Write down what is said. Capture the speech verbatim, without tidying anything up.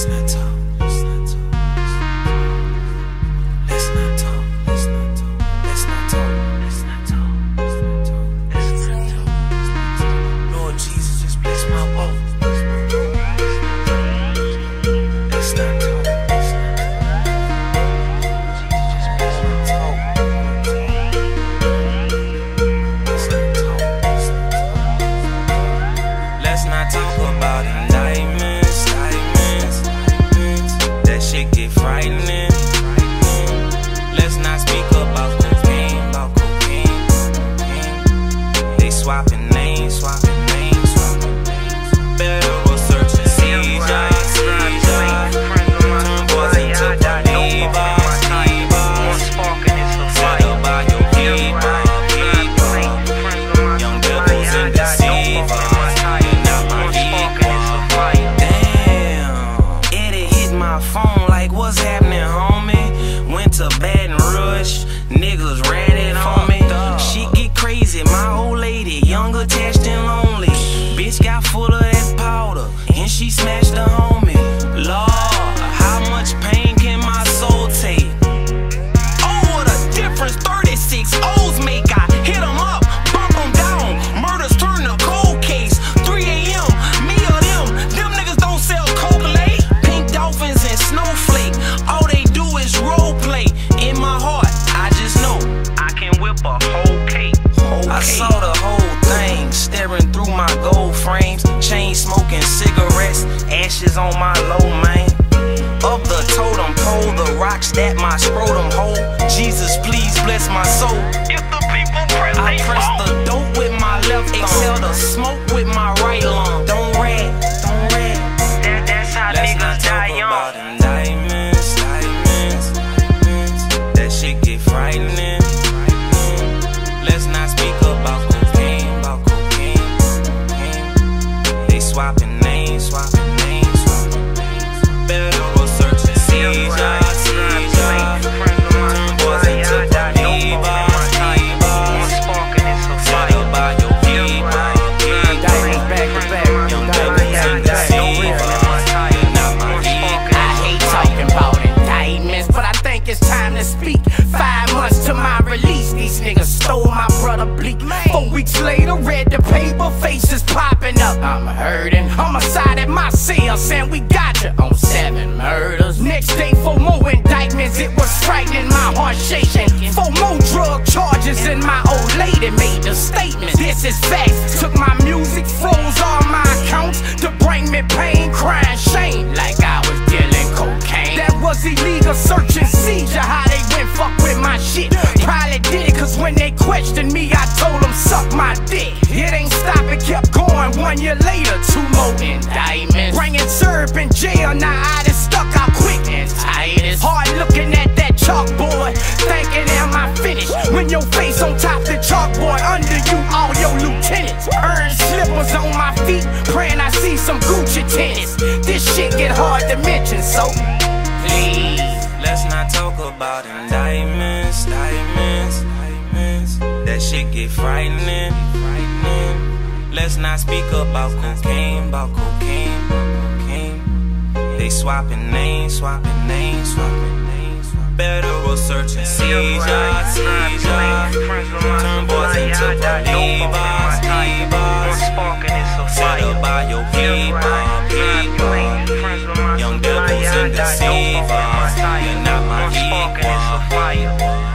Swapping names, swapping names, swapping names. Better go search and see ya, see ya. Turn boys into believers, believers. Set up by your people, people. Young devils and deceivers. You're not my equal. Damn, it hit my phone like, what's happening, homie? Went to Baton Rouge, niggas ratted on me. Shit get crazy, my old lady, young, attached and lonely. Bitch got full of that powder, and she smashed the homie. Lord, how much pain can my soul take? Oh, what a difference thirty-six O's make. I hit them up, bump them down. Murders turn to cold case. three A M, me or them. Them niggas don't sell Coca-Cola. Pink dolphins and snowflake. All they do is role play. In my heart, I just know I can whip a whole cake. I saw the whole thing, staring through my gold frames, chain smoking cigarettes, ashes on my low man. Up the totem pole, the rocks that my scrotum hold. Jesus, please bless my soul. If the people press, I press the dope with my left, exhale the smoke with my right lung. Don't rag, don't rag. That, that's how niggas die young. About them diamonds, diamonds, diamonds. That shit get frightening. Let's not speak about cocaine, about cocaine, cocaine. They swapping names, swapping names, swapping names. Better go search and see ya, see ya. Turn boys into believers, believers. Set up by your people, people. Young devils and deceivers. You're not my equal. I hate talking about indictments, but I think it's time to speak. Five months to my release, these niggas stole my brother Bleak. Four weeks later, read the paper, faces popping up. I'm hurting, homicide at my cell, saying we got you on seven murders. Next day, four more indictments, it was frightening, my heart shaking. Four more drug charges, and my old lady made the statement. This is facts, took my music, froze all my accounts to bring me pain, crime, shame, like I was dealing cocaine. That was illegal search and seizure, how they went fuck with my shit. Probably did it, cause when they questioned me, I told them suck my dick. It ain't stop, it kept going. One year later, two more indictments. Bringing syrup in jail, now I done stuck out quick and tight. It's hard looking at that chalkboard, thinking am I finished? When your face on top the chalkboard, under you all your lieutenants. Earned slippers on my feet, praying I see some Gucci tennis. This shit get hard to mention, so please, let's not talk about indictments, diamonds, diamonds. That shit get frightening, frightening. Let's not speak about cocaine, about cocaine, cocaine. They swapping names, swapping names, swapping names. Better go search and see ya, see ya. Turn boys into believers, believers. Set up by your people, people. Young devils and deceivers. You're not my equal.